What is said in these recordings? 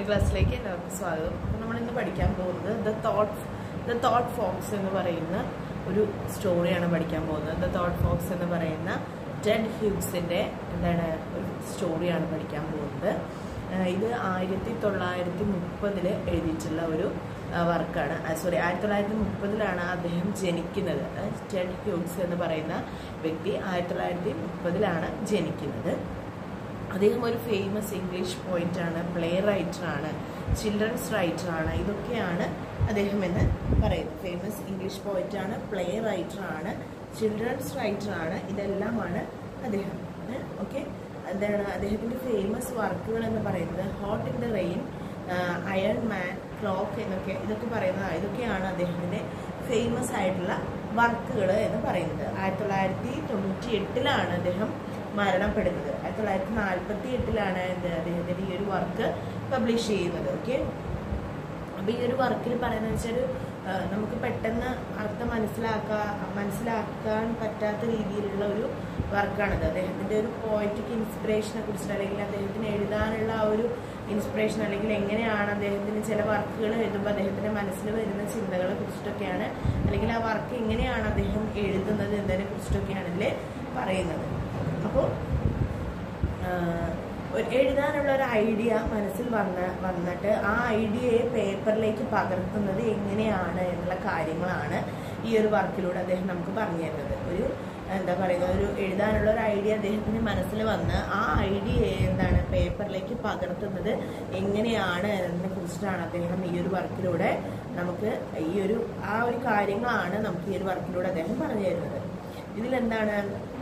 ക്ലാസ്സിലേക്ക് എല്ലാവർക്കും സ്വാഗതം. അപ്പോൾ നമ്മളിന്ന് പഠിക്കാൻ പോകുന്നത് ദ തോട്ട് ഫോക്സ് എന്ന് പറയുന്ന ഒരു സ്റ്റോറിയാണ് പഠിക്കാൻ പോകുന്നത്. ദ തോട്ട് ഫോക്സ് എന്ന് പറയുന്ന ടെഡ് ഹ്യൂഗ്സിൻ്റെ ഒരു സ്റ്റോറിയാണ് പഠിക്കാൻ പോകുന്നത്. ഇത് 1930 എഴുതിയിട്ടുള്ള ഒരു വർക്കാണ്. 1930 അദ്ദേഹം ജനിക്കുന്നത്. ടെഡ് ഹ്യൂഗ്സ് എന്ന് പറയുന്ന വ്യക്തി 1930 ജനിക്കുന്നത്. അദ്ദേഹം ഒരു ഫേമസ് ഇംഗ്ലീഷ് പോയിറ്റാണ്, പ്ലേ റൈറ്ററാണ്, ചിൽഡ്രൻസ് റൈറ്ററാണ്. ഇതൊക്കെയാണ് അദ്ദേഹം എന്ന് പറയുന്നത്. ഫേമസ് ഇംഗ്ലീഷ് പോയിറ്റാണ്, പ്ലേ റൈറ്ററാണ്, ചിൽഡ്രൻസ് റൈറ്ററാണ്. ഇതെല്ലാമാണ് അദ്ദേഹം. ഓക്കെ, അദ്ദേഹത്തിൻ്റെ ഫേമസ് വർക്കുകൾ എന്ന് പറയുന്നത് hot in the rain, iron man, clock ഇതൊക്കെ പറയുന്നത്. ഇതൊക്കെയാണ് അദ്ദേഹത്തിൻ്റെ ഫേമസ് ആയിട്ടുള്ള വർക്കുകൾ എന്ന് പറയുന്നത്. 1998 അദ്ദേഹം മരണപ്പെടുന്നത്. 1948 അദ്ദേഹത്തിൻ്റെ ഈ ഒരു വർക്ക് പബ്ലിഷ് ചെയ്യുന്നത്. ഓക്കെ, അപ്പോൾ ഈ ഒരു വർക്കിൽ പറയുന്നത് വെച്ചാൽ നമുക്ക് പെട്ടെന്ന് അർത്ഥം മനസ്സിലാക്കാൻ പറ്റാത്ത രീതിയിലുള്ള ഒരു വർക്കാണിത്. അദ്ദേഹത്തിൻ്റെ ഒരു പോയറ്റിക് ഇൻസ്പിറേഷനെ കുറിച്ചിട്ട്, അല്ലെങ്കിൽ അദ്ദേഹത്തിന് എഴുതാനുള്ള ആ ഒരു ഇൻസ്പിറേഷൻ, അല്ലെങ്കിൽ എങ്ങനെയാണ് അദ്ദേഹത്തിന് ചില വർക്കുകൾ എഴുതുമ്പോൾ അദ്ദേഹത്തിൻ്റെ മനസ്സിൽ വരുന്ന ചിന്തകളെ കുറിച്ചിട്ടൊക്കെയാണ്, അല്ലെങ്കിൽ ആ വർക്ക് എങ്ങനെയാണ് അദ്ദേഹം എഴുതുന്നത് എന്നതിനെ കുറിച്ചിട്ടൊക്കെയാണ് ഇതിൽ പറയുന്നത്. അപ്പോൾ എഴുതാനുള്ള ഒരു ഐഡിയ മനസ്സിൽ വന്നിട്ട് ആ ഐഡിയയെ പേപ്പറിലേക്ക് പകർത്തുന്നത് എങ്ങനെയാണ് എന്നുള്ള കാര്യങ്ങളാണ് ഈ ഒരു വർക്കിലൂടെ അദ്ദേഹം നമുക്ക് പറഞ്ഞു തരുന്നത്. ഒരു എഴുതാനുള്ള ഒരു ഐഡിയ അദ്ദേഹത്തിന് മനസ്സിൽ വന്ന് ആ ഐഡിയയെ പേപ്പറിലേക്ക് പകർത്തുന്നത് എങ്ങനെയാണ് എന്നതിനെ കുറിച്ചിട്ടാണ് അദ്ദേഹം ഈ ഒരു വർക്കിലൂടെ നമുക്ക് ആ ഒരു കാര്യങ്ങളാണ് നമുക്ക് ഈ ഒരു വർക്കിലൂടെ അദ്ദേഹം പറഞ്ഞു തരുന്നത്. ഇതിലെന്താണ്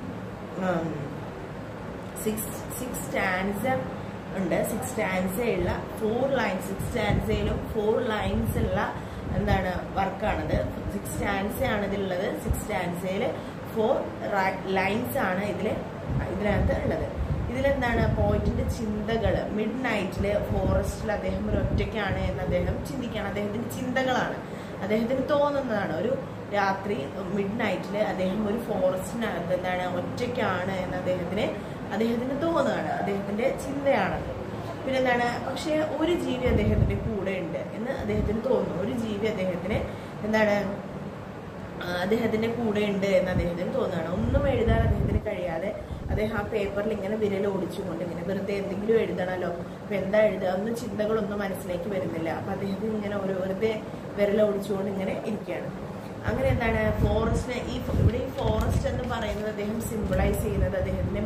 6 സ്റ്റാൻസ ഉണ്ട്. 6 സ്റ്റാൻസയുള്ള 4 ലൈൻസ്, 6 സ്റ്റാൻസയിലും 4 ലൈൻസ് ഉള്ള വർക്കാണത്. 6 സ്റ്റാൻസയാണ് ഇതിലുള്ളത്. 6 സ്റ്റാൻസയിൽ 4 ലൈൻസ് ആണ് ഇതിനകത്ത് ഉള്ളത്. പോയിറ്റിന്റെ ചിന്തകൾ. മിഡ് നൈറ്റില് ഫോറസ്റ്റിൽ അദ്ദേഹം ഒരു ഒറ്റയ്ക്കാണ് എന്ന് അദ്ദേഹം ചിന്തിക്കുകയാണ്. അദ്ദേഹത്തിന്റെ ചിന്തകളാണ്, അദ്ദേഹത്തിന് തോന്നുന്നതാണ്. ഒരു രാത്രി മിഡ് നൈറ്റില് അദ്ദേഹം ഒരു ഫോറസ്റ്റിനകത്ത് ഒറ്റയ്ക്കാണ് എന്ന് അദ്ദേഹത്തിന് തോന്നുകയാണ്. അദ്ദേഹത്തിന്റെ ചിന്തയാണത്. പിന്നെ പക്ഷെ ഒരു ജീവി അദ്ദേഹത്തിന്റെ കൂടെ ഉണ്ട് എന്ന് അദ്ദേഹത്തിന് തോന്നുന്നു. ഒരു ജീവി അദ്ദേഹത്തിന്റെ കൂടെ ഉണ്ട് എന്ന് അദ്ദേഹത്തിന് തോന്നുകയാണ്. ഒന്നും എഴുതാൻ അദ്ദേഹത്തിന് കഴിയാതെ അദ്ദേഹം ആ പേപ്പറിൽ ഇങ്ങനെ വിരൽ ഓടിച്ചുകൊണ്ട് ഇങ്ങനെ വെറുതെ എന്തെങ്കിലും എഴുതണമല്ലോ, അപ്പൊ എന്താ എഴുതുക, ഒന്നും ചിന്തകളൊന്നും മനസ്സിലേക്ക് വരുന്നില്ല. അപ്പൊ അദ്ദേഹത്തിന് ഇങ്ങനെ വെറുതെ വിരൽ ഓടിച്ചുകൊണ്ട് ഇങ്ങനെ ഇരിക്കുകയാണ്. അങ്ങനെ ഫോറസ്റ്റിനെ ഇവിടെ ഈ ഫോറസ്റ്റ് എന്ന് പറയുന്നത് അദ്ദേഹം സിംബിളൈസ് ചെയ്യുന്നത് അദ്ദേഹത്തിന്റെ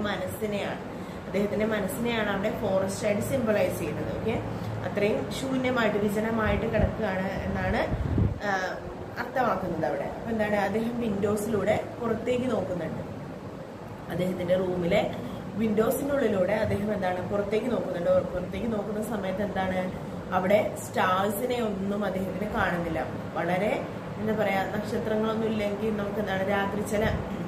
മനസ്സിനെയാണ് അവിടെ ഫോറസ്റ്റ് ആയിട്ട് സിംബിളൈസ് ചെയ്യുന്നത്. ഓക്കെ, അത്രയും ശൂന്യമായിട്ട് വിജനമായിട്ട് കിടക്കുകയാണ് എന്നാണ് അർത്ഥമാക്കുന്നത് അവിടെ. അപ്പൊ അദ്ദേഹം വിൻഡോസിലൂടെ പുറത്തേക്ക് നോക്കുന്നുണ്ട്. അദ്ദേഹത്തിന്റെ റൂമിലെ വിൻഡോസിനുള്ളിലൂടെ അദ്ദേഹം പുറത്തേക്ക് നോക്കുന്നുണ്ട്. പുറത്തേക്ക് നോക്കുന്ന സമയത്ത് അവിടെ സ്റ്റാർസിനെ ഒന്നും അദ്ദേഹത്തിന് കാണുന്നില്ല. വളരെ നക്ഷത്രങ്ങളൊന്നും ഇല്ലെങ്കിൽ നമുക്ക് രാത്രി ചില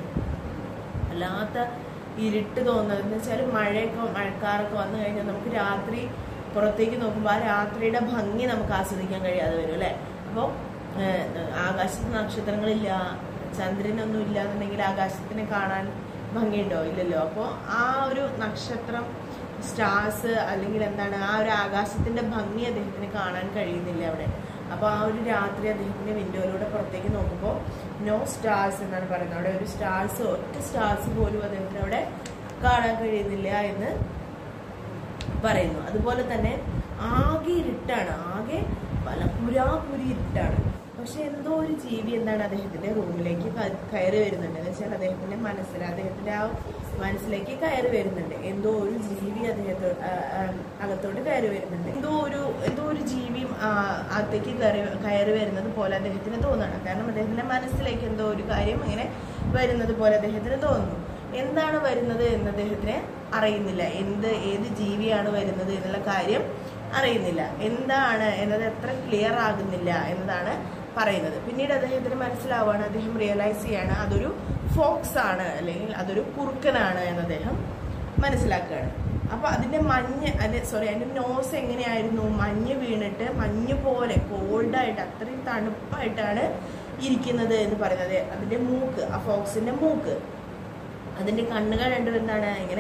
വല്ലാത്ത ഇരുട്ട് തോന്നുന്നത് എന്ന് വെച്ചാൽ മഴക്കാറൊക്കെ വന്നു കഴിഞ്ഞാൽ നമുക്ക് രാത്രി പുറത്തേക്ക് നോക്കുമ്പോൾ ആ രാത്രിയുടെ ഭംഗി നമുക്ക് ആസ്വദിക്കാൻ കഴിയാതെ വരും അല്ലെ. അപ്പോൾ ആകാശത്ത് നക്ഷത്രങ്ങളില്ല, ചന്ദ്രനൊന്നും ഇല്ല എന്നുണ്ടെങ്കിൽ ആകാശത്തിനെ കാണാൻ ഭംഗിയുണ്ടോ? ഇല്ലല്ലോ. അപ്പോൾ ആ ഒരു നക്ഷത്രം, സ്റ്റാർസ്, അല്ലെങ്കിൽ ആ ഒരു ആകാശത്തിന്റെ ഭംഗി അദ്ദേഹത്തിന് കാണാൻ കഴിയുന്നില്ല അവിടെ. അപ്പോൾ ആ ഒരു രാത്രി അദ്ദേഹത്തിന്റെ വിൻഡോയിലൂടെ പുറത്തേക്ക് നോക്കുമ്പോൾ നോ സ്റ്റാർസ് എന്നാണ് പറയുന്നത്. അവിടെ ഒരു ഒറ്റ സ്റ്റാർസ് പോലും അദ്ദേഹത്തിന് അവിടെ കാണാൻ കഴിയുന്നില്ല എന്ന് പറയുന്നു. അതുപോലെ തന്നെ ആകെ ഇരുട്ടാണ്, ആകെ പുരാപുരി ഇരുട്ടാണ്. പക്ഷെ എന്തോ ഒരു ജീവി അദ്ദേഹത്തിന്റെ റൂമിലേക്ക് കയറി വരുന്നുണ്ട്. എന്ന് വെച്ചാൽ അദ്ദേഹത്തിന്റെ ആ മനസ്സിലേക്ക് കയറി വരുന്നുണ്ട്. എന്തോ ഒരു ജീവി അകത്തോട്ട് കയറി വരുന്നുണ്ട്. എന്തോ ഒരു ജീവിയും അകത്തേക്ക് കയറി വരുന്നത് പോലെ അദ്ദേഹത്തിന് തോന്നുകയാണ്. കാരണം അദ്ദേഹത്തിന്റെ മനസ്സിലേക്ക് എന്തോ ഒരു കാര്യം ഇങ്ങനെ വരുന്നത് പോലെ അദ്ദേഹത്തിന് തോന്നുന്നു. എന്താണ് വരുന്നത് എന്ന് അദ്ദേഹത്തിന് അറിയുന്നില്ല. ഏത് ജീവിയാണ് വരുന്നത് എന്നുള്ള കാര്യം അറിയുന്നില്ല. എന്താണ് എന്നത് എത്ര ക്ലിയർ ആകുന്നില്ല എന്നതാണ് പറയുന്നത്. പിന്നീട് അദ്ദേഹത്തിന് മനസ്സിലാവുകയാണ്, അദ്ദേഹം റിയലൈസ് ചെയ്യാണ് അതൊരു ഫോക്സ് ആണ്, അല്ലെങ്കിൽ അതൊരു കുറുക്കനാണ് എന്ന് അദ്ദേഹം മനസ്സിലാക്കുകയാണ്. അപ്പൊ അതിന്റെ അതിന്റെ നോസ് എങ്ങനെയായിരുന്നു? മഞ്ഞ് വീണിട്ട് മഞ്ഞ് പോലെ കോൾഡായിട്ട് അത്രയും തണുപ്പായിട്ടാണ് ഇരിക്കുന്നത് എന്ന് പറയുന്നത്. അതിന്റെ മൂക്ക്, ആ ഫോക്സിന്റെ മൂക്ക്, അതിന്റെ കണ്ണുകൾ രണ്ടും ഇങ്ങനെ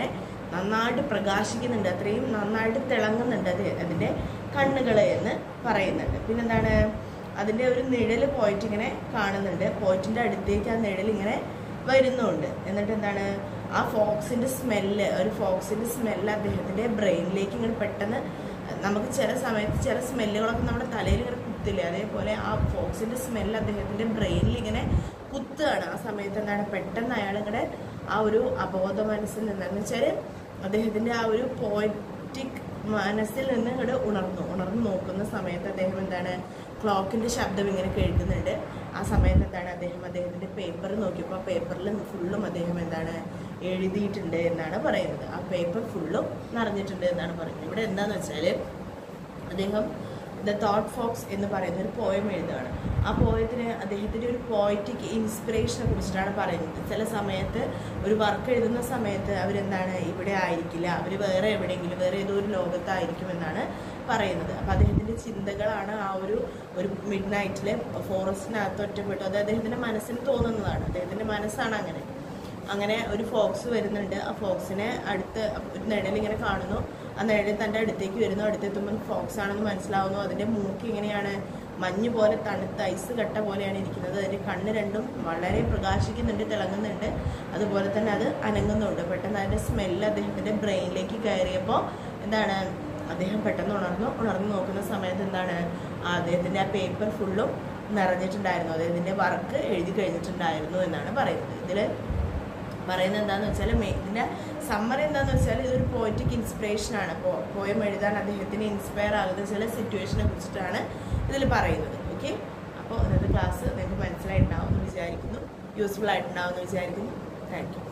നന്നായിട്ട് പ്രകാശിക്കുന്നുണ്ട്, അത്രയും നന്നായിട്ട് തിളങ്ങുന്നുണ്ട് അതിൻ്റെ കണ്ണുകൾ എന്ന് പറയുന്നുണ്ട്. പിന്നെന്താണ്, അതിൻ്റെ ഒരു നിഴൽ പോയിട്ട് ഇങ്ങനെ കാണുന്നുണ്ട്, പോയിട്ടിൻ്റെ അടുത്തേക്ക് ആ നിഴൽ ഇങ്ങനെ വരുന്നുണ്ട്. എന്നിട്ട് എന്താണ്, ആ ഫോക്സിൻ്റെ സ്മെല്ല്, ഒരു ഫോക്സിൻ്റെ സ്മെല്ല് അദ്ദേഹത്തിൻ്റെ ബ്രെയിനിലേക്ക് ഇങ്ങനെ പെട്ടെന്ന്, നമുക്ക് ചില സമയത്ത് ചില സ്മെല്ലുകളൊക്കെ നമ്മുടെ തലയിൽ ഇങ്ങനെ കുത്തില്ലേ, അതേപോലെ ആ ഫോക്സിൻ്റെ സ്മെല്ല് അദ്ദേഹത്തിൻ്റെ ബ്രെയിനിൽ ഇങ്ങനെ കുത്തുകയാണ്. ആ സമയത്ത് എന്താണ്, പെട്ടെന്ന് അയാളിങ്ങനെ ആ ഒരു അബോധ മനസ്സിൽ നിന്നെന്ന് വെച്ചാൽ അദ്ദേഹത്തിൻ്റെ ആ ഒരു പോയറ്റിക് മനസ്സിൽ നിന്ന് ഇങ്ങോട്ട് ഉണർന്നു നോക്കുന്ന സമയത്ത് അദ്ദേഹം എന്താണ്, ക്ലോക്കിൻ്റെ ശബ്ദം ഇങ്ങനെ കേൾക്കുന്നുണ്ട്. ആ സമയത്ത് എന്താണ്, അദ്ദേഹത്തിൻ്റെ പേപ്പർ നോക്കിയപ്പോൾ ആ പേപ്പറിൽ ഫുള്ളും അദ്ദേഹം എന്താണ് എഴുതിയിട്ടുണ്ട് എന്നാണ് പറയുന്നത്. ആ പേപ്പർ ഫുള്ളും നിറഞ്ഞിട്ടുണ്ട് എന്നാണ് പറയുന്നത്. ഇവിടെ എന്താണെന്ന് വെച്ചാൽ അദ്ദേഹം ദ തോട്ട് ഫോക്സ് എന്ന് പറയുന്ന ഒരു പോയം എഴുതുകയാണ്. ആ പോയത്തിന് അദ്ദേഹത്തിൻ്റെ ഒരു പോയറ്റിക് ഇൻസ്പിറേഷനെ കുറിച്ചിട്ടാണ് പറയുന്നത്. ചില സമയത്ത് ഒരു വർക്ക് എഴുതുന്ന സമയത്ത് അവരെന്താണ് ഇവിടെ ആയിരിക്കില്ല, അവർ വേറെ എവിടെയെങ്കിലും വേറെ ഏതോ ഒരു ലോകത്തായിരിക്കുമെന്നാണ് പറയുന്നത്. അപ്പോൾ അദ്ദേഹത്തിൻ്റെ ചിന്തകളാണ് ആ ഒരു മിഡ് നൈറ്റിലെ ഫോറസ്റ്റിനകത്ത് ഒറ്റപ്പെട്ടു. അത് അദ്ദേഹത്തിൻ്റെ മനസ്സിന് തോന്നുന്നതാണ്, അദ്ദേഹത്തിൻ്റെ മനസ്സാണ് അങ്ങനെ ഒരു ഫോക്സ് വരുന്നുണ്ട്. ആ ഫോക്സിനെ അടുത്ത് ഒരു നിഴലിങ്ങനെ കാണുന്നു, ആ നിഴൽ തൻ്റെ അടുത്തേക്ക് വരുന്നു. അടുത്തെത്തുമ്പോൾ ഫോക്സ് ആണെന്ന് മനസ്സിലാവുന്നു. അതിൻ്റെ മൂക്ക് ഇങ്ങനെയാണ് മഞ്ഞ് പോലെ തണുത്ത ഐസ് കട്ട പോലെയാണ് ഇരിക്കുന്നത്. അതിൻ്റെ കണ്ണ് രണ്ടും വളരെ പ്രകാശിക്കുന്നുണ്ട്, തിളങ്ങുന്നുണ്ട്, അതുപോലെ തന്നെ അത് അനങ്ങുന്നുണ്ട്. പെട്ടെന്ന് അതിൻ്റെ സ്മെല്ല് അദ്ദേഹത്തിൻ്റെ ബ്രെയിനിലേക്ക് കയറിയപ്പോൾ എന്താണ്, അദ്ദേഹം പെട്ടെന്ന് ഉണർന്നു നോക്കുന്ന സമയത്ത് എന്താണ്, അദ്ദേഹത്തിൻ്റെ ആ പേപ്പർ ഫുള്ളും നിറഞ്ഞിട്ടുണ്ടായിരുന്നു, അദ്ദേഹത്തിൻ്റെ വർക്ക് എഴുതി കഴിഞ്ഞിട്ടുണ്ടായിരുന്നു എന്നാണ് പറയുന്നത്. ഇതിൽ പറയുന്നത് എന്താണെന്ന് വെച്ചാൽ ഇതിൻ്റെ സമ്മറി എന്താണെന്ന് വെച്ചാൽ ഇതൊരു പോയറ്റിക് ഇൻസ്പിറേഷനാണ്. പോയം എഴുതാൻ അദ്ദേഹത്തിന് ഇൻസ്പയർ ആകുന്ന ചില സിറ്റുവേഷനെ കുറിച്ചിട്ടാണ് ഇതിൽ പറയുന്നത്. ഓക്കെ, അപ്പോൾ ഇന്നത്തെ ക്ലാസ് നിങ്ങൾക്ക് മനസ്സിലായിട്ടുണ്ടാവും എന്ന് വിചാരിക്കുന്നു, യൂസ്ഫുൾ ആയിട്ടുണ്ടാവും എന്ന് വിചാരിക്കുന്നു. Thank U.